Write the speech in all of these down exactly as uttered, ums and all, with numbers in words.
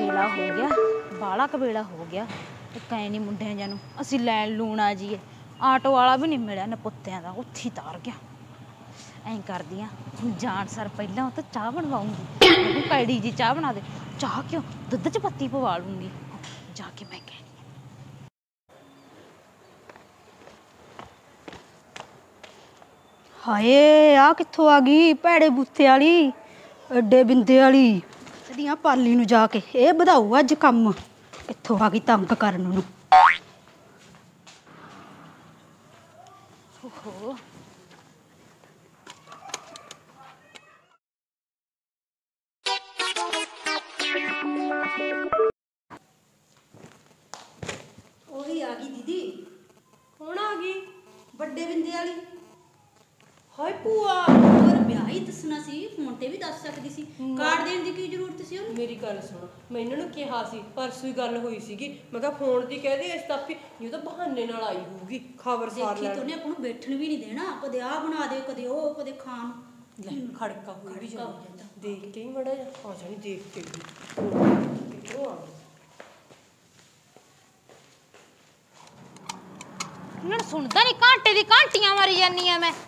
कबेला हो गया बाला कबेला हो गया एक ऐ नहीं मुंडिया जां नूं असीं लैण लूण आ जाइए आटो वाला भी नहीं मिलिया नपुत्तियां दा उत्थे ही तार गया ऐं करदी आं जान सर पहलां तो चाह बनवाऊंगी कैड़ी जी चाह बना दे चाह क्यों दुद्ध च पत्ती पवा लूंगी जाके मैं कहनी हाय आ कित्थों आ गई भैड़े बूथे वाली एडे बिंदे वाली दियां पाली नूं जाके ये बधाऊ अज कम कित्थों आ गई तंग करन नूं ओहो ओही आ गई दीदी कौन आ गई बड़े बिंदे वाली हाय भूआ और ब्याह ही दसना सी फोन ते भी दस सकदी सी कार्ड देण दी की जरूरत सी ओनू मेरी गल सुनो मैं इन्हां नूं किहा सी परसों ही गल होई सीगी मैं कहा फोन दी कह दे इस तापी ये तो बहाने नाल आई होगी खबर सार देखी तूने आपनू बैठण भी नहीं देना कदे आ बना दे कदे ओ कदे खान ले खड़का हो भी जांदा देख के ही बड़ा आ जानी देख के किधरों आ ना सुनदा नहीं घंटे दी घंटियां मारी जानी आ मैं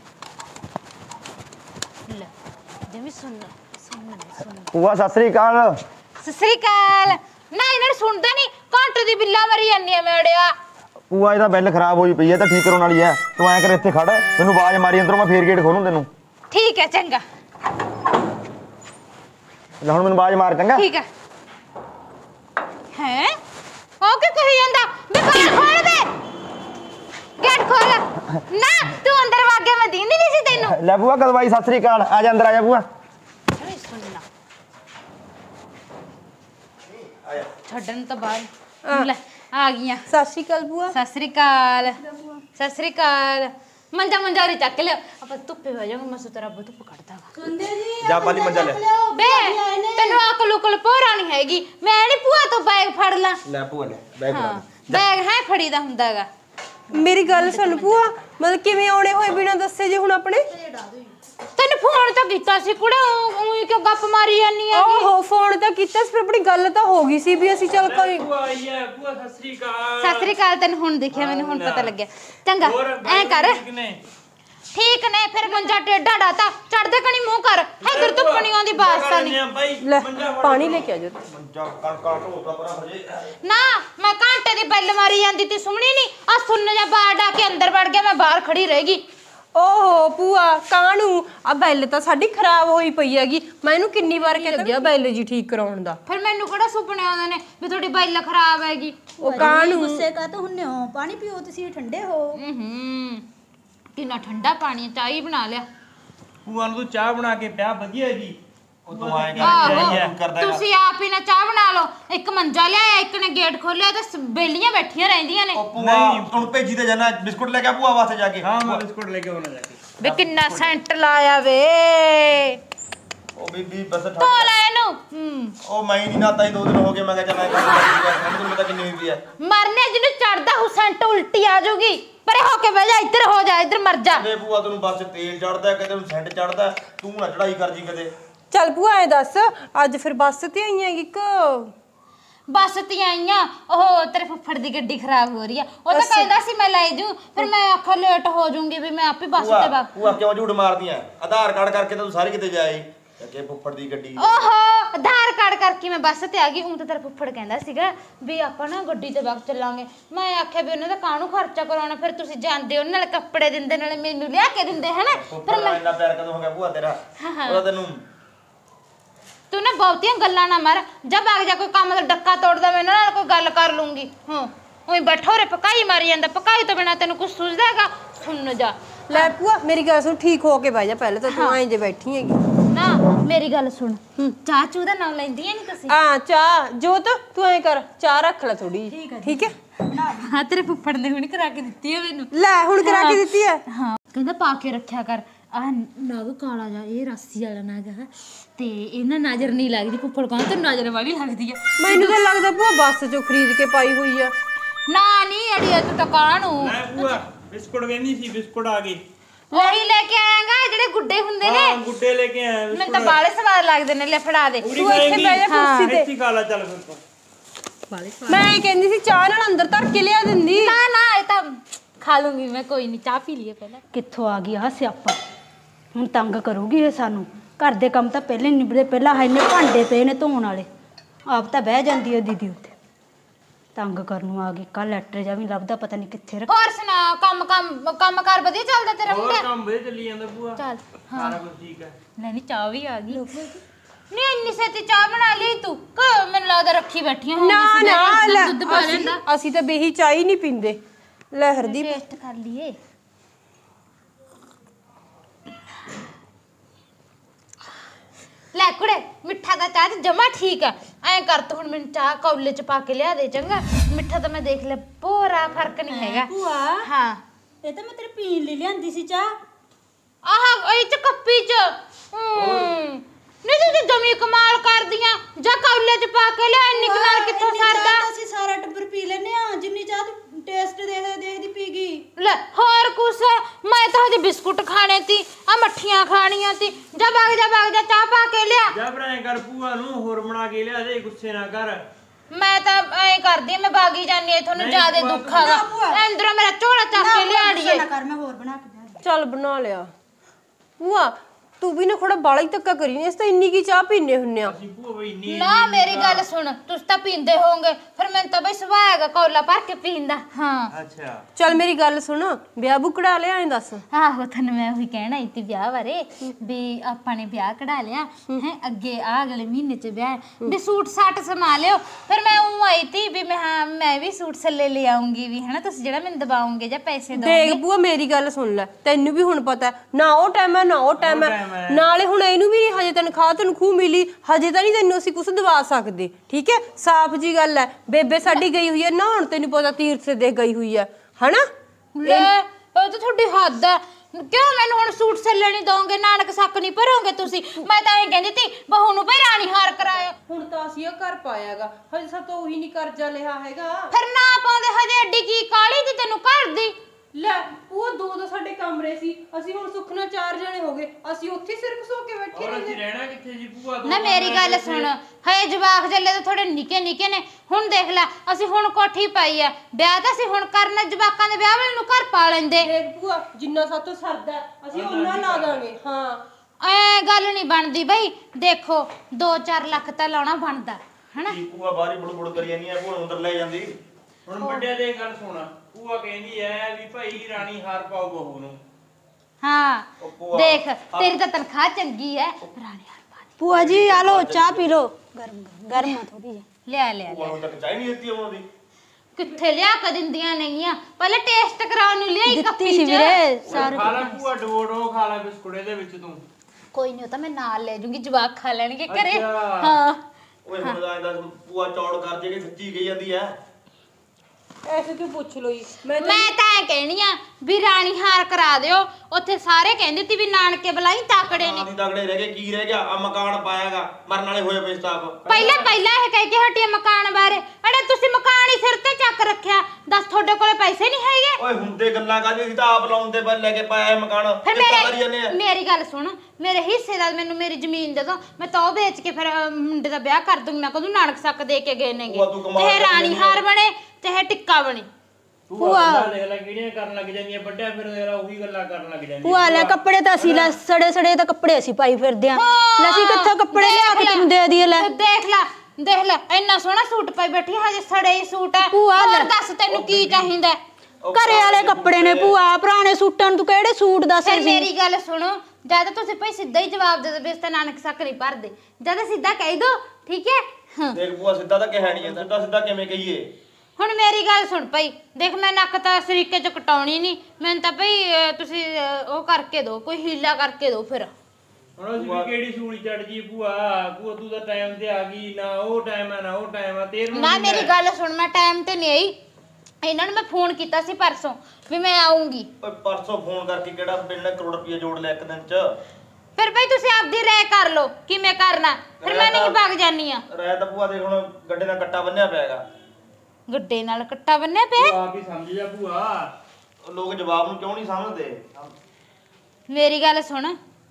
ले जमी सुन सुन सुन ਭੂਆ ਸਤਿ ਸ੍ਰੀ ਅਕਾਲ ਸਤਿ ਸ੍ਰੀ ਅਕਾਲ ਨਾ ਇਹਨਾਂ ਨੂੰ ਸੁਣਦਾ ਨਹੀਂ ਘੰਟੇ ਦੀ ਬਿੱਲਾ ਮਾਰੀ ਜਾਨੀ ਆ ਮੈਂ ਅੜਿਆ ਭੂਆ ਇਹਦਾ ਬਿੱਲ ਖਰਾਬ ਹੋਈ ਪਈ ਹੈ ਤਾਂ ਠੀਕ ਕਰਾਉਣ ਵਾਲੀ ਹੈ ਤੂੰ ਐਂ ਕਰ ਇੱਥੇ ਖੜ ਤੈਨੂੰ ਆਵਾਜ਼ ਮਾਰੀ ਅੰਦਰੋਂ ਮੈਂ ਫੇਰ ਗੇਟ ਖੋਲੂੰ ਤੈਨੂੰ ਠੀਕ ਹੈ ਚੰਗਾ ਲੈ ਹੁਣ ਮੈਨੂੰ ਆਵਾਜ਼ ਮਾਰ ਚੰਗਾ ਠੀਕ ਹੈ ਹੈ ਉਹ ਕੀ ਕਹੀ ਜਾਂਦਾ ਮੈਂ ਬਾਹਰ ਖੋਲ ਦੇ ਗੇਟ ਖੋਲ ਨਾ ਤੂੰ ਅੰਦਰ ਵਗ ਗਿਆ ਮੈਂ ਦੀਂਦੀ ਨਹੀਂ ਸੀ ਤੈਨੂੰ ਲੈ ਭੂਆ ਕਦ ਬਾਈ ਸਤਿ ਸ੍ਰੀ ਅਕਾਲ ਆ ਜਾ ਅੰਦਰ ਆ ਜਾ ਭੂਆ ਅਰੇ ਸੁਣਨਾ ਛੱਡਣ ਤੋਂ ਬਾਅਦ ਲੈ ਆ ਗਈਆਂ ਸਤਿ ਸ਼੍ਰੀ ਅਕਾਲ ਬੂਆ ਸਤਿ ਸ੍ਰੀ ਅਕਾਲ ਸਤਿ ਸ੍ਰੀ ਅਕਾਲ ਮੰਜਾ ਮੰਜਾ ਰੀ ਚੱਕ ਲਿਆ ਆਪਾਂ ਧੁੱਪੇ ਹੋ ਜਾਵਾਂਗੇ ਮੈਂ ਸੁਤਰਾ ਧੁੱਪ ਕੱਢਦਾ ਸੁਣਦੇ ਜੀ ਜਾ ਪਾਲੀ ਮੰਜਾ ਲੈ ਬੇ ਤੈਨੂੰ ਅਕਲ ਉਕਲ ਪੋਰਾ ਨਹੀਂ ਹੈਗੀ ਮੈਂ ਨਹੀਂ ਭੂਆ ਤੋਂ ਬੈਗ ਫੜ ਲਾਂ ਲੈ ਭੂਆ ਲੈ ਬੈਗ ਹਾਂ ਬੈਗ ਹੈ ਫੜੀਦਾ ਹੁੰਦਾਗਾ ਮੇਰੀ ਗੱਲ ਸੁਣ ਭੂਆ ਮਤਲਬ ਕਿਵੇਂ ਆਉਣੇ ਹੋਏ ਬਿਨਾਂ ਦੱਸੇ ਜੇ ਹੁਣ ਆਪਣੇ ਤੈਨੂੰ ਫੋਨ ਤਾਂ ਕੀਤਾ ਸੀ ਕੁੜੇ ਉਹੀ ਕਿਉਂ ਗੱਪ ਮਾਰੀ ਜਾਨੀ ਆ ਓਹੋ ਫੋਨ ਤਾਂ ਕੀਤਾ ਸੀ ਫਿਰ ਆਪਣੀ ਗੱਲ ਤਾਂ ਹੋ ਗਈ ਸੀ ਵੀ ਅਸੀਂ ਚੱਲ ਕੋਈ ਭੂਆ ਆਈ ਹੈ ਭੂਆ ਸਤਿ ਸ੍ਰੀ ਅਕਾਲ ਸਤਿ ਸ੍ਰੀ ਅਕਾਲ ਤੈਨੂੰ ਹੁਣ ਦੇਖਿਆ ਮੈਨੂੰ ਹੁਣ ਪਤਾ ਲੱਗਿਆ ਚੰਗਾ ਐ ਕਰ ਠੀਕ ਨੇ ਫਿਰ ਮੰਜਾ ਟੇਡਾ ਡਾਤਾ ਚੜਦੇ ਕਣੀ ਮੂੰਹ ਕਰ ਇਧਰ ਧੁੱਪ ਨਹੀਂ ਆਉਂਦੀ ਬਾਸਤਾ ਨਹੀਂ ਲੈ ਪਾਣੀ ਲੈ ਕੇ ਆ ਜਾ ਮੰਜਾ ਕਣਕਾ ਢੋਤਾ ਪਰਾ ਹੋ ਜੇ ਨਾ ਮੈਂ ਘੰਟੇ ਦੀ ਬੈਲ ਮਾਰੀ ਜਾਂਦੀ ਤੀ ਸੁਣਨੀ ਨਹੀਂ ਆ ਸੁਣਨ ਜਾ ਬਾਹਰ ਡਾ ਕੇ ਅੰਦਰ ਵੜ ਗਿਆ ਮੈਂ ਬਾਹਰ ਖੜੀ ਰਹਿ ਗਈ ਓਹੋ ਭੂਆ ਕਾਹਨੂੰ ਆ ਬੈਲ ਤਾਂ ਸਾਡੀ ਖਰਾਬ ਹੋਈ ਪਈ ਹੈਗੀ ਮੈਂ ਇਹਨੂੰ ਕਿੰਨੀ ਵਾਰ ਕਹਿ ਲੱਗਿਆ ਬੈਲ ਜੀ ਠੀਕ ਕਰਾਉਣ ਦਾ ਫਿਰ ਮੈਨੂੰ ਕਿਹੜਾ ਸੁਪਨੇ ਆਉਂਦੇ ਨੇ ਵੀ ਤੁਹਾਡੀ ਬੈਲ ਖਰਾਬ ਹੈਗੀ ਉਹ ਕਾਹਨੂੰ ਗੁੱਸੇ ਕਾ ਤਾਂ ਹੁੰਨੇ ਹੋ ਪਾਣੀ ਪੀਓ ਤੁਸੀਂ ਠੰਡੇ ਹੋ ਹੂੰ ਕਿੰਨਾ ਠੰਡਾ ਪਾਣੀ ਚਾਹੀ ਬਣਾ ਲਿਆ ਭੂਆ ਨੂੰ ਤੂੰ ਚਾਹ ਬਣਾ ਕੇ ਪਿਆ ਵਧੀਆ ਜੀ ਉਹ ਤੂੰ ਆਏ ਕਰ ਕਰਦਾ ਤੁਸੀਂ ਆਪ ਹੀ ਨਾ ਚਾਹ ਬਣਾ ਲਓ ਇੱਕ ਮੰਜਾ ਲਿਆਇਆ ਇੱਕ ਨੇ ਗੇਟ ਖੋਲਿਆ ਤੇ ਬੇਲੀਆਂ ਬੈਠੀਆਂ ਰਹਿੰਦੀਆਂ ਨੇ ਉਹ ਭੂਆ ਹੁਣ ਭੇਜੀ ਤੇ ਜਾਣਾ ਬਿਸਕੁਟ ਲੈ ਕੇ ਭੂਆ ਵਾਸਤੇ ਜਾ ਕੇ ਹਾਂ ਮੈਂ ਬਿਸਕੁਟ ਲੈ ਕੇ ਆਉਣਾ ਜਾ ਕੇ ਵੇ ਕਿੰਨਾ ਸੈਂਟ ਲਾਇਆ ਵੇ ਉਹ ਬੀਬੀ ਬਸ ਤੋ ਲੈ ਇਹਨੂੰ ਹੂੰ ਉਹ ਮੈਂ ਨਹੀਂ ਨਾਤਾ ਹੀ ਦੋ ਦਿਨ ਹੋ ਗਏ ਮੈਂ ਕਿਹਾ ਚੱਲ ਮੈਨੂੰ ਪਤਾ ਕਿੰਨੀ ਹੋਈ ਪਈ ਹੈ ਮਰਨੇ ਜਿਹਨੂੰ ਚੜਦਾ ਹੁ ਸੈਂਟ ਉਲਟੀ ਆ ਜਾਊਗੀ ਪਰੇ ਹੋ ਕੇ ਬਹਿ ਜਾ ਇੱਧਰ ਹੋ ਜਾ ਇੱਧਰ ਮਰ ਜਾ ਤੇ ਭੂਆ ਤੈਨੂੰ ਬਸ ਤੇਲ ਚੜਦਾ ਕਦੇ ਨੂੰ ਸੈਂਟ ਚੜਦਾ ਤੂੰ ਨਾ ਚੜਾਈ ਕਰ ਜੀ ਕਦੇ ਚੱਲ ਭੂਆ ਐ ਦੱਸ ਅੱਜ ਫਿਰ ਬੱਸ ਤੇ ਆਈਆਂ ਇੱਕ ਬੱਸ ਤੇ ਆਈਆਂ ਉਹ ਤੇਰੇ ਫੁੱਫੜ ਦੀ ਗੱਡੀ ਖਰਾਬ ਹੋ ਰਹੀ ਆ ਉਹ ਤਾਂ ਕਹਿੰਦਾ ਸੀ ਮੈਂ ਲੈ ਜੂ ਫਿਰ ਮੈਂ ਆਖਾ ਲੇਟ ਹੋ ਜਾਊਂਗੀ ਵੀ ਮੈਂ ਆਪੇ ਬੱਸ ਤੇ ਬਾ ਭੂਆ ਕਿਉਂ ਝੂਠ ਮਾਰਦੀਆਂ ਆਧਾਰ ਕਾਰਡ ਕਰਕੇ ਤਾਂ ਤੂੰ ਸਾਰੇ ਕਿਤੇ ਜਾਏ ਅੱਗੇ ਫੁੱਫੜ ਦੀ ਗੱਡੀ ਓਹੋ ਆਧਾਰ ਕਾਰਡ ਕਰਕੇ ਮੈਂ ਬੱਸ ਤੇ ਆ ਗਈ ਉਹ ਤਾਂ ਤੇਰਾ ਫੁੱਫੜ ਕਹਿੰਦਾ ਸੀਗਾ ਵੀ ਆਪਾਂ ਨਾ ਗੱਡੀ ਤੇ ਵਕਤ ਚੱਲਾਂਗੇ ਮੈਂ ਆਖਿਆ ਵੀ ਉਹਨਾਂ ਦਾ ਕਾਹਨੂੰ ਖਰਚਾ ਕਰਾਉਣਾ ਫਿਰ ਤੁਸੀਂ ਜਾਂਦੇ ਉਹਨਾਂ ਨਾਲ ਕੱਪੜੇ ਦਿੰਦੇ ਨਾਲੇ ਮੈਨੂੰ ਲਿਆ ਕੇ ਦਿੰਦੇ ਹਨਾ ਫਿਰ ਮੈਂ ਇੰਨਾ ਪਿਆਰ ਕਦੋਂ ਹੋ ਗਿਆ ਭੂਆ ਤੇਰਾ ਉਹਦਾ ਤੈਨੂੰ ਤੂੰ ਨਾ ਬਹੁਤੀਆਂ ਗੱਲਾਂ ਨਾ ਮਾਰ ਜਦ ਆ ਜਾ ਕੋਈ ਕੰਮ ਦਾ ਡੱਕਾ ਤੋੜਦਾ ਮੈਂ ਇਹਨਾਂ ਨਾਲ ਕੋਈ ਗੱਲ ਕਰ ਲੂੰਗੀ ਹਾਂ ਉਹੀ ਬੈਠੋ ਰੇ ਪਕਾਈ ਮਾਰੀ ਜਾਂਦਾ ਪਕਾਈ ਤੋਂ ਬਿਨਾ ਤੈਨੂੰ ਕੁਝ ਸੁਝਦਾ ਹੈਗਾ ਸੁਣ ਜਾ ਲੈ ਭੂਆ ਮੇਰੀ ਗੱਲ ਸੁਣ ਠੀਕ ਹੋ ਕੇ ਬਹਿ ਜਾ ਪਹਿਲੇ ਤਾਂ ਤੂੰ ਐਂ ਜੇ ਬੈਠੀ ਹੈਗੀ ਨਾ ਮੇਰੀ ਗੱਲ ਸੁਣ ਚਾਹ ਚੂ ਦਾ ਨਾਮ ਲੈਂਦੀ ਐ ਨਹੀਂ ਤੁਸੀਂ ਹਾਂ ਚਾਹ ਜੋਤ ਤੂੰ ਐਂ ਕਰ ਚਾਹ ਰੱਖ ਲੈ ਥੋੜੀ ਠੀਕ ਹੈ ਹਾਂ ਤੇਰੇ ਫੁੱਫੜ ਨੇ ਹੁਣ ਕਰਾ ਕੇ ਦਿੱਤੀ ਹੈ ਮੈਨੂੰ ਲੈ ਹੁਣ ਕਰਾ ਕੇ ਦਿੱਤੀ ਹੈ ਹਾਂ ਕਹਿੰਦਾ ਪਾ ਕੇ ਰੱਖਿਆ ਕਰ ਆਹ ਨਾਗ ਕਾਲਾ ਜਾ ਇਹ ਰਾਸੀ ਵਾਲਾ ਨਾਗ ਹੈ ਤੇ ਇਹਨਾਂ ਨਜ਼ਰ ਨਹੀਂ ਲੱਗਦੀ ਫੁੱਫੜ ਕਹਿੰਦਾ ਤੇ ਨਜ਼ਰ ਵਾਲੀ ਲੱਗਦੀ ਆ ਮੈਨੂੰ ਤਾਂ ਲੱਗਦਾ ਭੂਆ ਬੱਸ ਚੋਂ ਖਰੀਦ ਕੇ ਪਾਈ ਹੋਈ ਆ ਨਾ ਨਹੀਂ ਅੜੀਏ ਤੂੰ ਤਾਂ ਕਾਹਨੂੰ ਲੈ ਭੂਆ ਬਿਸਕੁਟ ਕਹਿੰਦੀ ਸੀ ਬਿਸਕੁਟ ਆ ਗਏ ਉਹੀ ਲੈ ਕੇ ਆਏਗਾ ਜਿਹੜੇ ਗੁੱਡੇ ਹੁੰਦੇ ਨੇ ਹਾਂ ਗੁੱਡੇ ਲੈ ਕੇ ਆਇਆ ਮੈਨੂੰ ਤਾਂ ਬਾਲੇ ਸਵਾਦ ਲੱਗਦੇ ਨੇ ਲੈ ਫੜਾ ਦੇ ਤੂੰ ਇੱਥੇ ਬਹਿ ਜਾ ਕੁਰਸੀ ਤੇ ਇੱਥੇ ਖਾ ਲੈ ਚੱਲ ਫਿਰ ਤੂੰ ਮੈਂ ਇਹ ਕਹਿੰਦੀ ਸੀ ਚਾਹ ਨਾਲ ਅੰਦਰ ਧਰ ਕੇ ਲਿਆ ਦਿੰਦੀ। ਨਾ ਨਾ ਇਹ ਤਾਂ ਖਾ ਲੂੰਗੀ ਮੈਂ, ਕੋਈ ਨਹੀਂ, ਚਾਹ ਪੀ ਲਈਏ ਪਹਿਲਾਂ। ਕਿੱਥੋਂ ਆ ਗਈ ਆ ਸਿਆਪਾ, ਹੁਣ ਤੰਗ ਕਰੂਗੀ ਇਹ ਸਾਨੂੰ। ਘਰ ਦੇ ਕੰਮ ਤਾਂ ਪਹਿਲੇ ਨਿਬੜੇ, ਪਹਿਲਾਂ ਹਾਏ ਨੇ ਭਾਂਡੇ ਪਏ ਨੇ ਧੋਣ ਵਾਲੇ, ਆਪ ਤਾਂ ਬਹਿ ਜਾਂਦੀ ਹੈ ਦੀਦੀ ਉੱਤੇ। ਤੰਗ ਕਰਨ ਨੂੰ ਆ ਗਈ, ਕੱਲ ਲੈਟਰ ਜਾ ਵੀ ਲੱਭਦਾ ਪਤਾ ਨਹੀਂ ਕਿੱਥੇ ਰੱਖ। ਹੋਰ ਸੁਣਾ, ਕੰਮ ਕੰਮ ਕੰਮ ਕਾਰ ਵਧੀਆ ਚੱਲਦਾ ਤੇਰਾ ਹੋਰ ਮੁੰਡਿਆ? ਕੰਮ ਵਧੀਆ ਚੱਲੀ ਜਾਂਦਾ ਭੂਆ। ਚੱਲ ਸਾਰਾ ਕੁਝ ਠੀਕ ਹੈ। ਨਹੀਂ ਨਹੀਂ, ਚਾਹ ਵੀ ਆ ਗਈ। ਨਹੀਂ ਇੰਨੀ ਛੇਤੀ ਚਾਹ ਬਣਾ ਲਈ ਤੂੰ ਕਿ ਮੈਨੂੰ ਲੱਗਦਾ ਰੱਖੀ ਬੈਠੀ ਹੋਊਗੀ। ਨਾ ਨਾ ਲੈ, ਦੁੱਧ ਪਾ ਅਸੀਂ ਲੈਂਦਾ। ਅਸੀਂ ਤਾਂ ਬੇਹੀ ਚਾਹ ਹੀ ਨਹੀਂ ਪੀਂਦੇ। ਲੈ ਹਰਦੀਪ ਟੇਸਟ ਕਰ ਲਈਏ। ਲੈ ਕੁੜੇ, ਮਿੱਠਾ ਦਾ ਚਾਹ ਜਮਾ ਠੀਕ ਆ। ਐਂ ਕਰ ਤੂੰ ਹੁਣ ਮੈਨੂੰ ਚਾਹ ਕੌਲੇ ਚ ਪਾ ਕੇ ਲਿਆ ਦੇ ਚੰਗਾ। ਮਿੱਠਾ ਤਾਂ ਮੈਂ ਦੇਖ ਲਿਆ, ਪੂਰਾ ਫਰਕ ਨਹੀਂ ਹੈਗਾ। ਭੂਆ ਹਾਂ ਇਹ ਤਾਂ ਮੈਂ ਤੇਰੇ ਪੀਣ ਲਈ ਲਿਆਂਦੀ ਸੀ ਚਾਹ। ਆਹ ਇਹ ਚ ਕੱਪੀ ਚ ਹੂੰ ਨਹੀਂ ਤੂੰ ਜਮੀ ਕਮਾਲ ਕਰਦੀਆਂ। ਜਾ ਕੌਲੇ ਚ ਪਾ ਕੇ ਲਿਆ, ਇੰਨੀ ਕੁ ਨਾਲ ਕਿੱਥੋਂ ਇੰਨੀ ਚਾਹ ਸਰਦਾ? ਤਾਂ ਅਸੀਂ ਸਾਰਾ ਟੱਬਰ ਪੀ ਲੈਨੇ ਆ, ਜਿੰਨੀ ਚਾਹ ਤੂੰ ਟੇਸਟ ਦੇਖਦੇ ਦੇਖਦੀ ਪੀ ਗਈ। ਲੈ ਹੋਰ ਕੁਛ, ਮੈਂ ਤਾਂ ਹਜੇ ਬਿਸਕੁਟ ਖਾਣੇ ਤੀ, ਆ ਮੱਠੀਆਂ ਖਾਣੀਆਂ ਤੀ। ਜਾ ਵਗ ਜਾ ਵਗ ਜਾ, ਚਾਹ ਪਾ ਕੇ ਲਿਆ। ਜਾ ਬਣਾਏ ਕਰ ਭੂਆ ਨੂੰ, ਹੋਰ ਬਣਾ ਕੇ ਲਿਆ ਦੇ, ਗੁੱਸੇ ਨਾ ਕਰ। ਮੈਂ ਤਾਂ ਐਂ ਕਰਦੀ ਆ, ਮੈਂ ਬਾਗੀ ਜਾਨੀ ਆ, ਤੁਹਾਨੂੰ ਨਹੀਂ ਜ਼ਿਆਦਾ ਭੂਆ, ਦੁੱਖ ਤੂੰ ਹੈਗਾ। ਨਾ ਭੂਆ। ਅੰਦਰੋਂ ਮੇਰਾ ਝੋਲਾ ਚੱਕ ਕੇ ਲਿਆ ਗੁੱਸਾ ੜੀਏ। ਨਾ ਕਰ, ਮੈਂ ਹੋਰ ਬਣਾ ਕੇ ਲਿਆ। ਚੱਲ ਬਣਾ ਲਿਆ। ਭੂਆ ਤੂੰ ਵੀ ਨਾ ਥੋੜਾ ਬਾਲਾ ਹੀ ਧੱਕਾ ਕਰੀ ਨਹੀਂ, ਇਸ ਤਾਂ ਇੰਨੀ ਕੀ ਚਾਹ ਪੀਨੇ ਹੁੰਨੇ ਆ। ਅਸੀਂ ਭੂਆ ਬਈ ਇੰਨੀ ਨਾ ਮੇਰੀ ਗੱਲ ਸੁਣ, ਤੁਸੀਂ ਤਾਂ ਪੀਂਦੇ ਹੋਵੋਗੇ, ਫਿਰ ਮੈਨੂੰ ਤਾਂ ਬਈ ਸੁਭਾਅ ਹੈਗਾ ਕੌਲਾ ਭਰ ਕੇ ਪੀਣ ਦਾ। ਹਾਂ ਅੱਛਾ ਚੱਲ ਮੇਰੀ ਗੱਲ ਸੁਣ, ਵਿਆਹ ਬੂ ਕਢਾ ਲਿਆ ਐਂ ਦੱਸ। ਆਹੋ, ਤੁਹਾਨੂੰ ਮੈਂ ਉਹੀ ਕਹਿਣਾ ਸੀ ਤੀ ਵਿਆਹ ਬਾਰੇ ਵੀ ਆਪਾਂ ਨੇ ਵਿਆਹ ਕਢਾ ਲਿਆ ਹੈ। ਅੱਗੇ ਆ ਅਗਲੇ ਮਹੀਨੇ ਚ ਵਿਆਹ ਹੈ, ਵੀ ਸੂਟ ਸਾਟ ਸਮਾ ਲਿਓ। ਫਿਰ ਮੈਂ ਉਹ ਆਈ ਤੀ ਵੀ ਮੈਂ ਹਾਂ ਮੈਂ ਵੀ ਸੂਟ ਸੱਲੇ ਲੈ ਆਉਂਗੀ ਵੀ ਹਨਾ, ਤੁਸੀਂ ਜਿਹੜਾ ਮੈਨੂੰ ਦਬਾਉਂਗੇ ਜਾਂ ਪੈਸੇ ਦੋਗੇ। ਦੇਖ ਭੂਆ ਮੇਰੀ ਗੱਲ ਸੁਣ ਲੈ, ਤੈਨੂੰ ਵੀ ਹੁਣ ਪਤਾ ਨਾ ਉਹ ਟਾਈਮ ਹੈ ਨਾ ਉਹ ਟਾਈਮ ਹੈ, ਨਾਲੇ ਹੁਣ ਇਹਨੂੰ ਵੀ ਹਜੇ ਤਨਖਾਹ ਤਨਖੂ ਮਿਲੀ, ਹਜੇ ਤਾਂ ਨਹੀਂ ਤੈਨੂੰ ਅਸੀਂ ਕੁਝ ਦਵਾ ਸਕਦੇ। ਠੀਕ ਹੈ, ਸਾਫ਼ ਜੀ ਗੱਲ ਹੈ। ਬੇਬੇ ਸਾਡੀ ਗਈ ਹੋਈ ਹੈ ਨਹਾਉਣ, ਤੈਨੂੰ ਪਤਾ ਤੀਰਥ ਦੇ ਗਈ ਹੋਈ ਹੈ ਹਨਾ। ਲੈ ਉਹ ਤਾਂ ਤੁਹਾਡੀ ਹੱਦ ਹੈ। ਕਿਉਂ ਮੈਨੂੰ ਹੁਣ ਸੂਟ ਸੱਲੇ ਨਹੀਂ ਦੋਗੇ, ਨਾਨਕ ਸੱਕ ਨਹੀਂ ਭਰੋਗੇ ਤੁਸੀਂ? ਮੈਂ ਤਾਂ ਐਂ ਕਹਿੰਦੀ ਤੀ ਬਹੂ ਨੂੰ ਭਈ ਰਾਣੀ ਹਾਰ ਕਰਾਇਆ। ਹੁਣ ਤਾਂ ਅਸੀਂ ਇਹ ਘਰ ਪਾਇਆਗਾ, ਹਜੇ ਸਭ ਤੋਂ ਉਹੀ ਨਹੀਂ ਕਰਜ਼ਾ ਲਿਆ ਹੈਗਾ। ਫਿਰ ਨਾ ਪਾਉਂਦੇ ਹਜੇ ਐਡੀ ਕੀ ਕਾਲੀ ਦੀ ਤੈਨੂੰ ਘਰ ਦੀ? ਲੈ ਉਹ ਦੋ ਦੋ ਸਾਡੇ ਕਮਰੇ ਸੀ, ਅਸੀਂ ਹੁਣ ਸੁੱਖ ਨਾਲ ਚਾਰ ਜਣੇ ਹੋ ਗਏ, ਅਸੀਂ ਉੱਥੇ ਸਿਰਫ ਸੋ ਕੇ ਬੈਠੇ ਹੋਰ ਰਹਿੰਦੇ। ਅਸੀਂ ਰਹਿਣਾ ਕਿੱਥੇ ਜੀ ਭੂਆ? ਦੋ ਨਾ ਮੇਰੀ ਕਮਰੇ ਗੱਲ ਕਿੱਥੇ? ਸੁਣ, ਹਏ ਜਵਾਕ ਜੱਲੇ ਤਾਂ ਥੋੜੇ ਨਿੱਕੇ ਨਿੱਕੇ ਨੇ। ਹੁਣ ਦੇਖ ਲੈ, ਅਸੀਂ ਹੁਣ ਕੋਠੀ ਪਾਈ ਆ, ਵਿਆਹ ਤਾਂ ਅਸੀਂ ਹੁਣ ਕਰਨਾ, ਜਵਾਕਾਂ ਦੇ ਵਿਆਹ ਵਾਲੇ ਨੂੰ ਘਰ ਪਾ ਲੈਂਦੇ। ਦੇਖ ਭੂਆ ਜਿੰਨਾ ਸਾਤੋਂ ਸਰਦਾ ਅਸੀਂ ਉਹਨਾਂ ਲਾ ਦਾਂਗੇ। ਹਾਂ ਐ ਗੱਲ ਨਹੀਂ ਬਣਦੀ ਬਈ। ਦੇਖੋ ਦੋ ਚਾਰ ਲੱਖ ਤਾਂ ਲਾਉਣਾ ਬਣਦਾ ਹਨਾ। ਕੀ ਭੂਆ ਬਾਹਰ ਹੀ ਬੁੜ ਬੁੜ ਕਰੀ ਜਾਂਦੀ ਐ, ਭੂਆ ਨੂੰ ਅੰਦਰ ਲੈ ਜਾਂਦੀ। ਹੁਣ ਵੱਡਿਆਂ ਦੇ ਗੱਲ ਸੁਣ, ਭੂਆ ਕਹਿੰਦੀ ਐ ਵੀ ਭਾਈ ਰਾਣੀ ਹਾਰ ਪਾਓ ਬਹੂ ਨੂੰ। ਹਾਂ ਉਹ ਭੂਆ, ਦੇਖ ਤੇਰੀ ਤਾਂ ਤਨਖਾਹ ਚੰਗੀ ਐ, ਰਾਣੀ ਹਾਰ ਪਾ ਦੇ। ਭੂਆ ਜੀ ਆ ਲੋ ਚਾਹ ਪੀ ਲੋ, ਗਰਮ ਗਰਮ ਆ ਥੋੜੀ ਜਿਹੀ। ਲਿਆ ਲਿਆ ਭੂਆ ਲਿਆ। ਨੂੰ ਤੱਕ ਚਾਹ ਨਹੀਂ ਦਿੱਤੀ ਉਹਨਾਂ ਦੀ। ਕਿੱਥੇ ਲਿਆ ਕੇ ਦਿੰਦੀਆਂ ਨਹੀਂਆਂ, ਪਹਿਲਾਂ ਟੇਸਟ ਕਰਾਉਣ ਨੂੰ ਲਿਆਈ ਦਿੱਤੀ ਕੱਪੀ ਸੀ ਚ। ਵੀਰੇ ਖਾ ਸਾਰੇ। ਲੈ ਭੂਆ ਡੋੜੋ, ਖਾ ਲੈ ਬਿਸਕੁਟ ਇਹਦੇ ਵਿੱਚ ਤੂੰ। ਕੋਈ ਨਹੀਂ, ਉਹ ਤਾਂ ਮੈਂ ਨਾਲ ਲੈ ਜੂੰਗੀ, ਜਵਾਕ ਖਾ ਲੈਣਗੇ ਘਰੇ। ਅੱਛਾ। ਹਾਂ ਓਏ ਹੁਣ ਦਾ ਇਹਦਾ ਭੂਆ ਚੌੜ ਕਰ ਜੇ ਕਿ ਸੱਚੀ ਗਈ ਜਾਂਦੀ ਐ। ਐਸੇ ਕਿਉਂ ਪੁੱਛ ਲੋ ਜੀ। ਮੈਂ ਤਾਂ ਮੈਂ ਤਾਂ ਐ ਕਹਿਣੀ ਆ ਵੀ ਰਾਣੀ ਹਾਰ ਕਰਾ ਦਿਓ। ਉੱਥੇ ਸਾਰੇ ਕਹਿੰਦੇ ਤੀ ਵੀ ਨਾਨਕੇ ਬਲਾਈ ਤਾਕੜੇ ਨੇ। ਆਦੀ ਤਗੜੇ ਰਹਿ ਗਏ, ਕੀ ਰਹਿ ਗਿਆ? ਆ ਮਕਾਨ ਪਾਇਆਗਾ, ਮਰਨ ਵਾਲੇ ਹੋਏ ਪਏ ਸਤਾਪ। ਪਹਿਲਾਂ ਪਹਿਲਾਂ ਇਹ ਕਹਿ ਕੇ ਹਟਿਆ ਮਕਾਨ ਬਾਰੇ। ਅੜੇ ਤੁਸੀਂ ਮਕਾਨ ਹੀ ਸਿਰ ਤੇ ਚੱਕ ਰੱਖਿਆ, ਦੱਸ ਤੁਹਾਡੇ ਕੋਲੇ ਪੈਸੇ ਨਹੀਂ ਹੈਗੇ? ਓਏ ਹੁੰਦੇ ਗੱਲਾਂ ਕਾਹਦੀ ਸੀ, ਤਾਂ ਆਪ ਲਾਉਂਦੇ ਬਲ ਲੈ ਕੇ ਪਾਇਆ ਇਹ ਮਕਾਨ। ਫਿਰ ਕਿੱਦਾਂ ਕਰੀ ਜਾਂਦੇ ਮੇਰੇ ਆ? ਮੇਰੀ ਗੱਲ ਸੁਣ, ਮੇਰੇ ਹਿੱਸੇ ਦਾ ਮੈਨੂੰ ਮੇਰੀ ਜ਼ਮੀਨ ਦੇ ਦੋ, ਮੈਂ ਤਾਂ ਉਹ ਵੇਚ ਕੇ ਫਿਰ ਅਹ, ਮੁੰਡੇ ਦਾ ਵਿਆਹ ਕਰ ਦੂੰਗੀ। ਮੈਂ ਕਦੋਂ ਨਾਨਕ ਸੱਕ ਦੇ ਕੇ ਗਏ ਨੇਗੇ, ਭੂਆ ਤੂੰ ਕਮਾਲ ਚਾਹੇ ਕਰਦੀ ਰਾਣੀ ਆਂ। ਹਾਰ ਬਣੇ ਚਾਹੇ ਟਿੱਕਾ ਬਣੇ। ਭੂਆ ਦੇਖ ਲੈ ਕਿਹੜੀਆਂ ਕਰਨ ਲੱਗ ਜਾਂਦੀਆਂ, ਵੱਡਿਆ ਫਿਰ ਦੇਖ ਉਹੀ ਗੱਲਾਂ ਕਰਨ ਲੱਗ ਜਾਂਦੀਆਂ। ਭੂਆ ਲੈ ਕੱਪੜੇ ਤਾਂ ਅਸੀਂ ਲੈ ਸੜੇ ਸੜੇ ਤਾਂ ਕੱਪੜੇ ਅਸੀਂ ਪਾਈ ਫਿਰਦੇ ਆਂ। ਲੈ ਅਸੀਂ ਕਿੱਥੋਂ ਕੱਪੜੇ ਲਿਆ ਕੇ ਤੈਨੂੰ ਦੇ ਦਈਏ? ਲੈ ਤੇ ਦੇਖ ਲੈ ਦੇਖ ਲੈ ਇੰਨਾ ਸੋਹਣਾ ਸੂਟ ਪਾਈ ਬੈਠੀ, ਹਜੇ ਸੜੇ ਹੀ ਸੂਟ ਆ। ਭੂਆ ਲੈ। ਹੋਰ ਦੱਸ ਤੈਨੂੰ ਕੀ ਚਾਹੀਦਾ? ਘਰੇ ਵਾਲੇ ਕੱਪੜੇ ਨੇ ਭੂਆ, ਪੁਰਾਣੇ ਸੂਟਾਂ ਨੂੰ ਤੂੰ ਕਿਹੜੇ ਸੂਟ ਦੱਸ ਫਿਰ ਸੀ? ਮੇਰੀ ਗੱਲ ਸੁਣੋ, ਜਦ ਤੁਸੀਂ ਭਾਈ ਸਿੱਧਾ ਹੀ ਜਵਾਬ ਦੇ ਦੋ ਵੀ ਇਸ ਤਾਂ ਨਾਨਕ ਸੱਕ ਨਹੀਂ ਭਰਦੇ, ਜਦ ਸਿੱਧਾ ਕਹਿ ਦੋ ਠੀਕ ਹੈ। ਹਾਂ ਦੇਖ ਭੂਆ ਸਿੱਧਾ ਤਾਂ ਕਿਹਾ ਨਹੀਂ, ਸਿੱਧਾ ਸਿੱਧਾ ਕਿਵੇਂ ਕਹੀਏ? ਹੁਣ ਮੇਰੀ ਗੱਲ ਸੁਣ ਭਾਈ, ਦੇਖ ਮੈਂ ਨੱਕ ਤਾਂ ਸਰੀਕੇ ਚ ਕਟਾਉਣੀ ਨਹੀਂ, ਮੈਨੂੰ ਤਾਂ ਭਾਈ ਅਹ, ਤੁਸੀਂ ਅਹ, ਉਹ ਕਰਕੇ ਦਿਓ, ਕੋਈ ਹੀਲਾ ਕਰਕੇ ਦਿਓ। ਫਿਰ ਹੁਣ ਅਸੀਂ ਵੀ ਕਿਹੜੀ ਸੂਲੀ ਚੜ ਜੀ ਭੂਆ? ਭੂਆ ਤੂੰ ਤਾਂ ਟਾਈਮ ਤੇ ਆ ਗਈ ਨਾ, ਉਹ ਟਾਈਮ ਆ ਨਾ ਉਹ ਟਾਈਮ ਆ ਤੇਰ ਨਾ ਮੇਰੀ ਗੱਲ ਸੁਣ, ਮੈਂ ਟਾਈਮ ਤੇ ਨਹੀਂ ਆਈ। ਇਹਨਾਂ ਨੂੰ ਮੈਂ ਫੋਨ ਕੀਤਾ ਸੀ ਪਰਸੋਂ ਵੀ ਮੈਂ ਆਉਂਗੀ। ਓਏ ਪਰਸੋਂ ਫੋਨ ਕਰਕੇ ਕਿਹੜਾ ਪਿੰਡ ਨੇ ਕਰੋੜ ਰੁਪਏ ਜੋੜ ਲਿਆ ਇੱਕ ਦਿਨ ਚ? ਫਿਰ ਭਾਈ ਤੁਸੀਂ ਆਪਦੀ ਰਾਏ ਕਰ ਲਓ ਕਿਵੇਂ ਕਰਨਾ, ਫਿਰ ਮੈਂ ਨਹੀਂ ਭੱਗ ਜਾਨੀ ਆ। ਰਹਿ ਤਾਂ ਭੂਆ ਦੇਖ ਹੁਣ ਗੱਡੇ ਨਾਲ ਕੱਟਾ ਬੰਨਿਆ ਪਿਆਗਾ। ਗੱਡੇ ਨਾਲ ਕੱਟਾ ਬੰਨਿਆ ਪਿਆ। ਆਪ ਹੀ ਸਮਝ ਜਾ ਭੂਆ। ਲੋਕ ਜਵਾਬ ਨੂੰ ਕਿਉਂ ਨਹੀਂ ਸਮਝਦੇ? ਮੇਰੀ ਗੱਲ ਸੁਣ,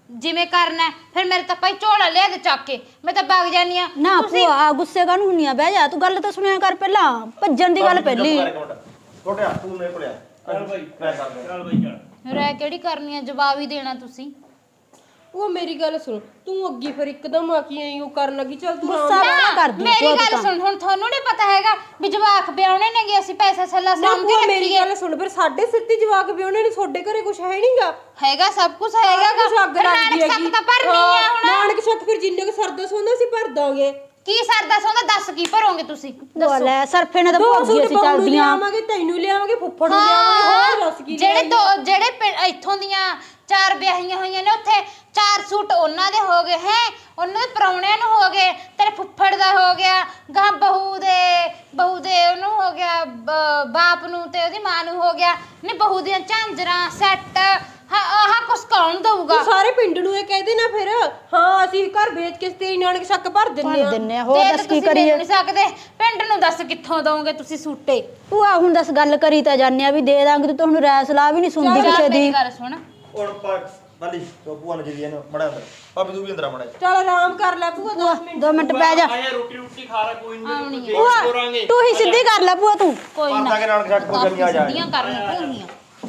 ਜਿਵੇਂ ਕਰਨਾ ਹੈ। ਫਿਰ ਮੇਰੇ ਤਾਂ ਭਾਈ ਝੋਲਾ ਲਿਆ ਦੇ ਚੱਕ ਕੇ ਮੈਂ ਤਾਂ ਵਗ ਜਾਨੀ ਆ। ਨਾ ਭੂਆ ਗੁੱਸੇ ਕਾਹਨੂੰ ਹੁੰਨੀ ਆ? ਬਹਿ ਜਾ, ਤੂੰ ਗੱਲ ਤਾਂ ਸੁਣਿਆ ਕਰ ਪਹਿਲਾਂ, ਭੱਜਣ ਦੀ ਗੱਲ ਪਹਿਲੀ। ਛੋਟਿਆ ਤੂੰ ਮੇਰੇ ਕੋਲ ਆ ਚੱਲ ਬਾਈ ਚੱਲ ਬਾਈ ਚੱਲ। ਰਹਿ ਕਿਹੜੀ ਕਰਨੀ ਆ, ਜਵਾਬ ਹੀ ਦੇਣਾ ਤੁਸੀਂ। ਉਹ ਮੇਰੀ ਗੱਲ ਸੁਣ, ਤੂੰ ਅੱਗੀ ਫਿਰ ਇੱਕਦਮ ਆ ਕੀ ਐਂ ਉਹ ਕਰਨ ਲੱਗੀ। ਚੱਲ ਤੂੰ ਆਰਾਮ ਗੁੱਸਾ ਨਾਲ- ਨਾ ਕਰਦੀ ਮੇਰੀ ਭੂਆ ਗੱਲ ਤੂੰ ਸੁਣ, ਹੁਣ ਤੁਹਾਨੂੰ ਨਹੀਂ ਪਤਾ ਹੈਗਾ ਵੀ ਜਵਾਕ ਵਿਆਹਣੇ ਨੇਗੇ, ਅਸੀਂ ਪੈਸਾ ਸੱਲਾ ਨਾ ਸਾਂਭ ਕੇ ਭੂਆ ਮੇਰੀ ਰੱਖੀਏ। ਗੱਲ ਸੁਣ, ਫਿਰ ਸਾਡੇ ਸਿਰ ਤੇ ਜਵਾਕ ਵੀ ਉਹਨੇ ਨੇ, ਤੁਹਾਡੇ ਘਰੇ ਕੁਝ ਹੈ ਨਹੀਂਗਾ। ਹੈਗਾ ਸਭ ਕੁਝ ਹੈਗਾ ਗਾ। ਕੁਛ ਅੱਗ ਫਿਰ ਲੱਗਦੀ ਨਾਨਕ ਹੈਗੀ। ਸੱਕ ਤਾਂ ਭਰਨੀ ਆ ਹੁਣ। ਨਾਨਕ ਸ਼ੱਕ ਫਿਰ ਜਿੰਨੇ ਕੁ ਸਰਦਾ ਸੋਨਾ ਅਸੀਂ ਭਰ ਦਾਂਗੇ। ਕੀ ਸਰਦਾ ਸੌਂਦਾ ਦੱਸ ਕੀ ਭਰੋਗੇ ਤੁਸੀਂ? ਭੂਆ ਲੈ ਸਰਫੇ ਨੇ ਤਾਂ ਦੋ ਭੋਗੀ ਸੂਟ ਅਸੀਂ ਬਹੂ ਨੂੰ ਚੱਲਦੀਆਂ। ਲਿਆਵਾਂਗੇ, ਤੈਨੂੰ ਲਿਆਵਾਂਗੇ, ਫੁੱਫੜ ਨੂੰ ਲਿਆਵਾਂਗੇ, ਹੋਰ ਦੱਸ ਕੀ ਜਿਹੜੇ ਲਿਆਈਏ? ਦੋ ਜਿਹੜੇ ਪਿੰ- ਇੱਥੋਂ ਦੀਆਂ ਚਾਰ ਵਿਆਹੀਆਂ ਹੋਈਆਂ ਨੇ, ਉੱਥੇ ਚਾਰ ਸੂਟ ਉਹਨਾਂ ਦੇ ਹੋ ਗਏ ਹੈ, ਉਹਨਾਂ ਦੇ ਪ੍ਰਾਹੁਣਿਆਂ ਨੂੰ ਹੋ ਗਏ, ਤੇਰੇ ਫੁੱਫੜ ਦਾ ਹੋ ਗਿਆ, ਗਾਂ ਬਹੂ ਦੇ ਬਹੂ ਦੇ ਉਹਨੂੰ ਹੋ ਗਿਆ, ਬ- ਬਾਪ ਨੂੰ ਤੇ ਉਹਦੀ ਮਾਂ ਨੂੰ ਹੋ ਗਿਆ। ਨਹੀਂ ਬਹੂ ਦੀਆਂ ਝਾਂਜਰਾਂ ਸੈੱਟ ਆਹ ਕੁਛ ਕੌਣ ਦਊਗਾ? ਤੂੰ ਸਾਰੇ ਪਿੰਡ ਨੂੰ ਇਹ ਕਹਿ ਦੇ ਨਾ ਫਿਰ। ਹਾਂ ਅਸੀਂ ਘਰ ਵੇਚ ਕੇ ਤੇਰੀ ਨਾਨਕ ਸ਼ੱਕ ਭਰ ਦਿੰਨੇ ਭਰ ਆ। ਦਿੰਨੇ ਆ, ਹੋਰ ਤੇ ਦੱਸ ਕੀ ਤੁਸੀਂ ਕਰੀਏ? ਮੈਨੂੰ ਨਹੀਂ ਸਕਦੇ, ਪਿੰਡ ਨੂੰ ਦੱਸ ਕਿੱਥੋਂ ਦਓਗੇ ਤੁਸੀਂ ਸੂਟੇ? ਭੂਆ ਹੁਣ ਦੱਸ ਗੱਲ ਕਰੀ ਤਾਂ ਜਾਂਦੇ ਆ ਵੀ ਦੇ ਦਾਂਗੇ, ਤੂੰ ਤੁਹਾਨੂੰ ਰਾਇ ਸਲਾਹ ਵੀ ਨਹੀਂ ਸੁਣਦੀ ਚੱਲ ਕਿਸੇ ਮੇਰੀ ਦੀ। ਗੱਲ ਸੁਣ, ਹੁਣ ਬਾਲੀ ਭੂਆ ਨੇ ਜੀ ਇਹਨੂੰ ਮੜਾ ਅੰਦਰ ਭਾਬੀ ਤੂੰ ਵੀ ਅੰਦਰ ਆ ਮੜਾ ਚੱਲ ਆਰਾਮ ਕਰ ਲੈ ਭੂਆ, ਦਸ ਮਿੰਟ। ਦੋ ਮਿੰਟ ਬਹਿ ਜਾ। ਆਇਆ ਰੋਟੀ ਰੋਟੀ ਖਾ ਲੈ, ਕੋਈ ਨਹੀਂ ਭੂਆ ਕਰਾਂਗੇ। ਤੂੰ ਹੀ ਸਿੱਧੀ ਕਰ ਲੈ ਭੂਆ ਤੂੰ। ਕੋਈ ਨਾ ਪਰਦਾ ਕੇ ਨਾਲ ਖੱਟ ਕੋ ਜੰਮੀ ਆ ਜਾ ਸਿੱਧੀਆਂ ਕਰਨੀਆਂ ਭੂਹੀਆਂ।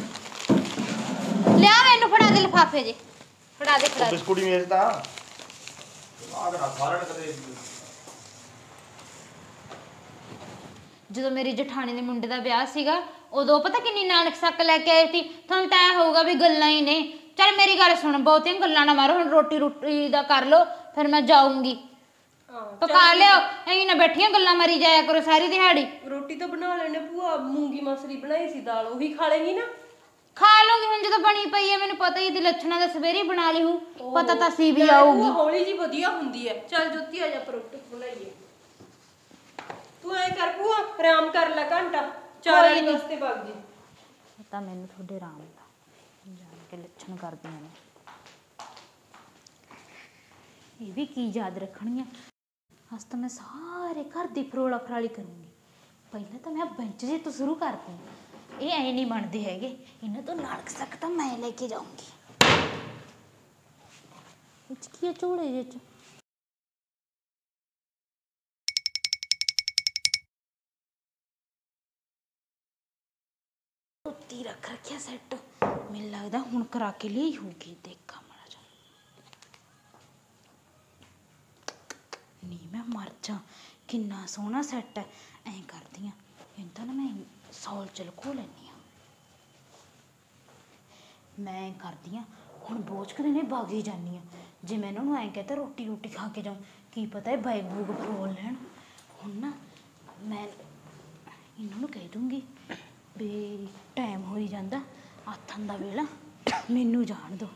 ਲਿਆ ਮੈਨੂੰ ਫੜਾ ਦੇ ਲਿਫਾਫੇ ਜੇ, ਫੜਾ ਦੇ ਫੜਾ ਦੇ। ਬਿਸਕੁਟ ਹੀ ਮੇਜ ਤਾਂ ਆਗ ਨਾ ਸਾਰਨ ਕਦੇ ਜਦੋਂ ਮੇਰੀ ਜਠਾਣੀ ਦੇ ਮੁੰਡੇ ਦਾ ਵਿਆਹ ਸੀਗਾ, ਉਦੋਂ ਪਤਾ ਕਿੰਨੀ ਨਾਨਕ ਸੱਕ ਲੈ ਕੇ ਆਏ ਸੀ। ਤੁਹਾਨੂੰ ਤਾਂ ਐ ਹੋਊਗਾ ਵੀ ਗੱਲਾਂ ਹੀ ਨੇ। ਚੱਲ ਮੇਰੀ ਗੱਲ ਸੁਣ, ਬਹੁਤੀਆਂ ਗੱਲਾਂ ਨਾ ਮਾਰੋ, ਹੁਣ ਰੋਟੀ ਰੋਟੀ ਦਾ ਕਰ ਲੋ, ਫਿਰ ਮੈਂ ਜਾਊਂਗੀ। ਪਕਾ ਲਿਓ, ਐਂ ਨਾ ਬੈਠੀਆਂ ਗੱਲਾਂ ਮਾਰੀ ਜਾਇਆ ਕਰੋ ਸਾਰੀ ਦਿਹਾੜੀ। ਰੋਟੀ ਤਾਂ ਬਣਾ ਲੈਣੇ ਭੂਆ, ਮੂੰਗੀ ਮਸਰੀ ਬਣਾਈ ਸੀ ਦਾਲ, ਉਹੀ ਖਾ ਲੇਗੀ ਨਾ। ਖਾ ਲੂੰਗੀ ਹੁਣ ਜਦੋਂ ਬਣੀ ਪਈ ਹੈ, ਮੈਨੂੰ ਪਤਾ ਹੀ ਦੀ ਲੱਛਣਾ ਦਾ ਸਵੇਰੇ ਬਣਾ ਲਈ ਹੂੰ, ਪਤਾ ਤਾਂ ਸੀ ਵੀ ਆਊਗੀ। ਭੂਆ ਹੌਲੀ ਜੀ ਵਧੀਆ ਹੁੰਦੀ ਹੈ। ਚੱਲ ਜੋਤੀ ਆ ਜਾ ਪਰ ਰੋਟੀ ਬਣਾਈਏ। ਤੂੰ ਐ ਕਰ ਭੂਆ, ਆਰਾਮ ਕਰ ਲੈ ਘੰਟਾ, ਚਾਰ ਵਾਲੀ ਬੱਸ ਤੇ ਵਗ ਜੀ। ਪਤਾ ਮੈਨੂੰ ਤੁਹਾਡੇ ਰਾਮ ਦਾ, ਜਾਣ ਕੇ ਲੱਛਣ ਕਰਦੀਆਂ ਨੇ। ਇਹ ਵੀ ਕੀ ਯਾਦ ਰੱਖਣੀਆਂ। ਅੱਜ ਤਾਂ ਮੈਂ ਸਾਰੇ ਘਰ ਦੀ ਫਰੋਲਾ ਫਰਾਲੀ ਕਰੂੰਗੀ। ਪਹਿਲਾਂ ਤਾਂ ਮੈਂ ਬੈਂਚ ਜੇ ਤੋਂ ਸ਼ੁਰੂ ਕਰਦੀ। ਇਹ ਐ ਨਹੀਂ ਬਣਦੇ ਹੈਗੇ, ਇਹਨਾਂ ਤੋਂ ਨਾਨਕ ਸੱਕ ਤਾਂ ਮੈਂ ਲੈ ਕੇ ਜਾਊਂਗੀ। ਵਿੱਚ ਕੀ ਹੈ ਝੋਲੇ ਜਿਹੇ ਚ? ਉੱਤੀ ਰੱਖ ਰੱਖਿਆ ਸੈੱਟ, ਮੈਨੂੰ ਲੱਗਦਾ ਹੁਣ ਕਰਾ ਕੇ ਲਈ ਹੋਊਗੀ। ਦੇਖਾਂ ਮਾੜਾ ਜਾ, ਨਹੀਂ ਮੈਂ ਮਰ ਜਾ, ਕਿੰਨਾ ਸੋਹਣਾ ਸੈੱਟ ਹੈ। ਐਂ ਕਰਦੀ ਆ, ਇਹਨੂੰ ਤਾਂ ਨਾ ਮੈਂ ਸੌਲ ਚ ਲੁਕੋ ਲੈਂਦੀ ਆ। ਮੈਂ ਕਰਦੀ ਆ ਹੁਣ ਬੋਝ ਕਦੇ ਨੇ ਵਗ ਹੀ ਜਾਂਦੀ ਆ। ਜੇ ਮੈਂ ਇਹਨਾਂ ਨੂੰ ਐਂ ਕਹਤਾ ਰੋਟੀ ਰੋਟੀ ਖਾ ਕੇ ਜਾਊਂ, ਕੀ ਪਤਾ ਇਹ ਬੈਗ ਬੂਗ ਫਰੋਲ ਲੈਣ। ਹੁਣ ਨਾ ਮੈਂ ਇਹਨਾਂ ਨੂੰ ਕਹਿ ਦੂੰਗੀ ਵੀ ਟਾਈਮ ਹੋਈ ਜਾਂਦਾ, ਆਥਣ ਦਾ ਵੇਲਾ, ਮੈਨੂੰ ਜਾਣ ਦਿਓ।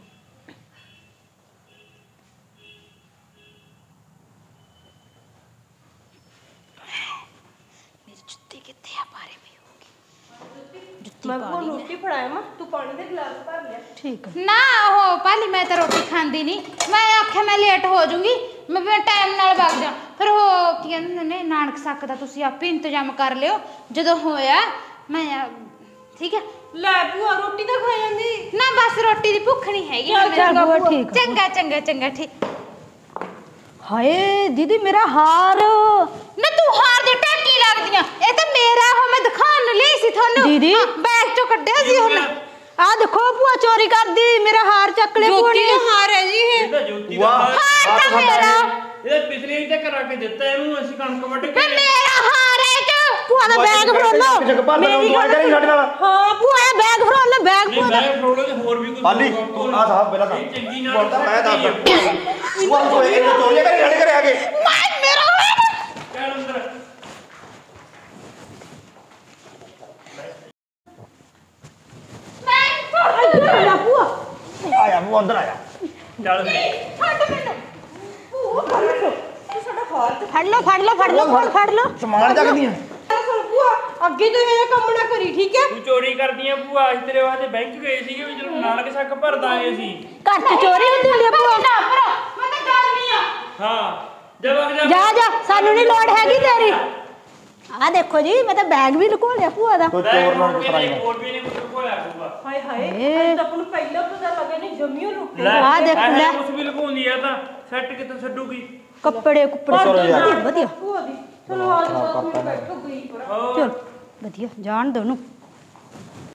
ਮੇਰੀ ਜੁੱਤੀ ਕਿੱਥੇ ਆ? ਬਾਰੇ ਪਈ ਹੋਊਗੀ ਜੁੱਤੀ ਮੈਂ ਪਾ ਭੂਆ ਲਈ ਮੈਂ। ਰੋਟੀ ਫੜਾਇਆ ਮੈਂ, ਤੂੰ ਪਾਣੀ ਦੇ ਗਲਾਸ ਭਰ ਲਿਆ। ਠੀਕ ਹੈ। ਨਾ ਉਹ ਪਾਲੀ ਮੈਂ ਤਾਂ ਰੋਟੀ ਖਾਂਦੀ ਨਹੀਂ। ਮੈਂ ਆਖਿਆ ਮੈਂ ਲੇਟ ਹੋ ਜਾਊਂਗੀ, ਮੈਂ ਫਿਰ ਟਾਈਮ ਨਾਲ ਵਗ ਜਾ। ਫਿਰ ਉਹ ਕੀ ਕਹਿੰਦੇ ਨੇ, ਨਾਨਕ ਸੱਕ ਦਾ ਤੁਸੀਂ ਆਪੇ ਇੰਤਜ਼ਾਮ ਕਰ ਲਿਓ ਜਦੋਂ ਹੋਇਆ। ਮੈਂ ਆ- ਠੀਕ ਹੈ। ਲੈ ਭੂਆ ਰੋਟੀ ਤਾਂ ਖਾ ਜਾਂਦੀ। ਨਾ ਬਸ ਰੋਟੀ ਦੀ ਭੁੱਖ ਨਹੀਂ ਹੈਗੀ ਚੱਲ ਹੁਣ ਚੱਲ ਮੈਨੂੰ। ਭੂਆ ਠੀਕ ਆ। ਚੰਗਾ ਚੰਗਾ ਚੰਗਾ ਠੀਕ। ਹਾਏ ਦੀਦੀ ਮੇਰਾ ਹਾਰ। ਨਾ ਤੂੰ ਹਾਰ ਦੇ ਟੈਕੀ ਲੱਗਦੀਆਂ, ਇਹ ਤਾਂ ਮੇਰਾ ਉਹ ਮੈਂ ਦਿਖਾਉਣ ਨੂੰ ਲਈ ਸੀ ਤੁਹਾਨੂੰ। ਦੀਦੀ। ਹਾਂ, ਬੈਗ ਚੋਂ ਕੱਢਿਆ ਸੀ ਹੁਣ। ਆ ਦੇਖੋ ਭੂਆ ਚੋਰੀ ਕਰਦੀ, ਮੇਰਾ ਹਾਰ ਚੱਕ ਲਿਆ ਭੂਆ ਜੋਤੀ ਨੇ। ਦਾ ਹਾਰ ਹੈ ਜੀ ਇਹ। ਇਹ ਤਾਂ ਜੋਤੀ ਦਾ ਵਾਹ ਹਾਰ- ਹਾਰ ਤਾਂ ਮੇਰਾ, ਇਹਦਾ ਪਿਛਲੇ ਹੀ ਤੇ ਕਰਾ ਕੇ ਦਿੱਤਾ ਇਹਨੂੰ, ਅਸੀਂ ਕਣਕ ਵੱਢ ਵੇ ਕੇ। ਮੇਰਾ ਹਾਰ ਹੈ ਚ। ਭੂਆ ਦਾ ਬੈਗ ਫਰੋਲੋ। ਜਗ ਭਾਲ ਨੂੰ ਦੁਆ ਕਰੀ ਸਾਡੇ ਨਾਲ ਹਾਂ ਭੂਆ ਦਾ ਬੈਗ ਫਰੋਲੋ, ਬੈਗ ਨਹੀਂ ਭੂਆ ਦਾ। ਮੈਂ ਫਰੋਲੋ ਤੇ ਹੋਰ ਵੀ ਕੁਝ ਪਾਲੀ ਤੂੰ ਆ ਸਾਹਿਬ ਪਹਿਲਾਂ ਤਾਂ ਇਹ ਚੰਗੀ ਨਾਲ ਬੋਲਦਾ ਮੈਂ ਦੱਸ ਤੂੰ ਆ ਕੋਈ ਇਹ ਚੋਰੀਆਂ ਕਰੀ ਸਾਡੇ ਘਰੇ ਆ ਕੇ ਮੈਂ ਮੇਰਾ ਹਾਰ। ਚੱਲ ਅੰਦਰ। ਆ ਭੂਆ ਆਇਆ ਮੂੰਹ ਅੰਦਰ ਆਇਆ ਚੱਲ ਫਿਰ। ਛੱਡ ਮੈਨੂੰ। ਫੜ ਲਓ ਫੜ ਲਓ ਫੜ ਲਓ ਫੜ ਫੜ ਲਓ। ਸਮਾਨ ਚੱਕਦੀਆਂ ਸੁਣ ਭੂਆ, ਅੱਗੇ ਤੋਂ ਇਹ ਕੰਮ ਨਾ ਕਰੀ, ਠੀਕ ਹੈ? ਤੂੰ ਚੋਰੀ ਕਰਦੀ ਆ ਭੂਆ। ਅਸੀਂ ਤੇਰੇ ਵਾਸਤੇ ਬੈਂਕ ਗਏ ਸੀਗੇ ਵੀ ਜਦੋਂ ਨਾਨਕ ਸੱਕ ਭਰਦਾ ਆਏ ਸੀ। ਘਰ ਚ ਚੋਰੀ ਹੁੰਦੀ ਹੁੰਦੀ ਆ ਭੂਆ। ਨਾ ਭਰਾ, ਮੈਂ ਤਾਂ ਜਾਣੀ ਆ। ਹਾਂ ਜਦ ਜਾ ਜਾ, ਸਾਨੂੰ ਨਹੀਂ ਲੋੜ ਹੈਗੀ ਤੇਰੀ। ਆ ਦੇਖੋ ਜੀ, ਮੈਂ ਤਾਂ ਬੈਗ ਵੀ ਲੁਕੋ ਲਿਆ ਭੂਆ ਦਾ। ਕੋਈ ਚੋਰ ਨਾਲ ਕਰਾਈ ਹੋਰ ਵੀ ਨਹੀਂ ਕੁਝ ਕੋਈ ਹੋਇਆ ਪਊਗਾ। ਹਾਏ ਹਾਏ ਏ। ਅੱਜ ਤਾਂ ਆਪਾਂ ਨੂੰ ਪਹਿਲਾਂ ਪਤਾ ਲੱਗਾ ਨਹੀਂ ਜਮੀਓ ਲੁੱਟੇ ਲੈ ਆਹ ਦੇਖ ਲੈ। ਕੁਛ ਵੀ ਲੁਕਾਉਂਦੀ ਆ ਤਾਂ ਸੈੱਟ ਕਿੱਥੋਂ ਛੱਡੂਗੀ। ਕੱਪੜੇ ਕੁੱਪੜੇ ਚਲੋ ਯਾਰ। ਵਧੀਆ ਵਧੀਆ ਭੂਆ ਦੀ ਚਲੋ ਆ ਜਾ ਦਸ ਮਿੰਟ ਬੈਠੋ ਗਈ ਪਰ ਹੋਰ ਚਲ ਵਧੀਆ ਜਾਣ ਦੋ ਨੂੰ